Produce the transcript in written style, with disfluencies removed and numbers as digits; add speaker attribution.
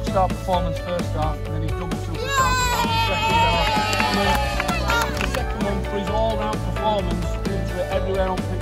Speaker 1: superstar performance first half, and then his double superstar performance second half. And then the second one for his all-round performance, everywhere on pitch.